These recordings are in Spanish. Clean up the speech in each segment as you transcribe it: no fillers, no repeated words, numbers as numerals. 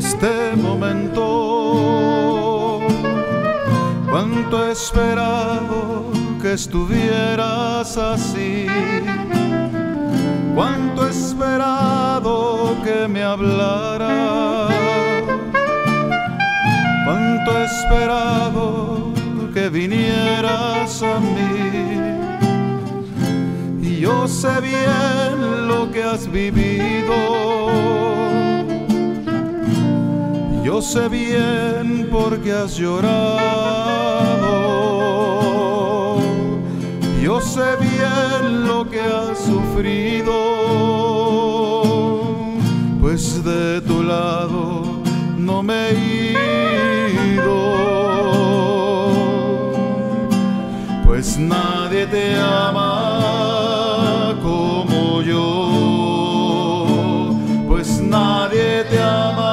este momento. Cuánto he esperado que estuvieras así, cuánto he esperado que me hablaras, cuánto he esperado que vinieras a mí. Y yo sé bien lo que has vivido, yo sé bien por qué has llorado, yo sé bien lo que has sufrido, pues de tu lado no me he ido, pues nadie te ama como yo, pues nadie te ama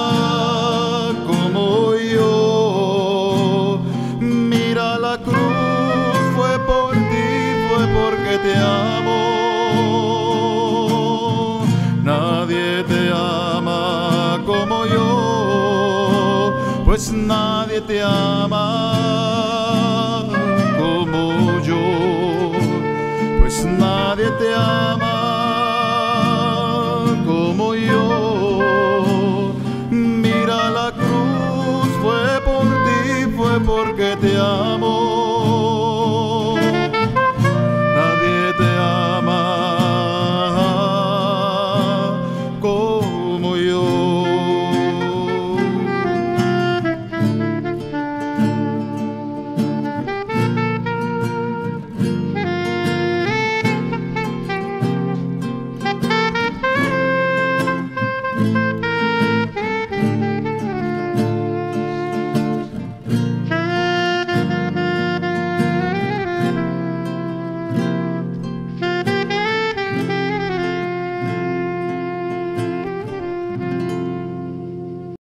como yo. Mira, la cruz fue por ti, fue porque te amo. Nadie te ama como yo, pues nadie te ama como yo, pues nadie te ama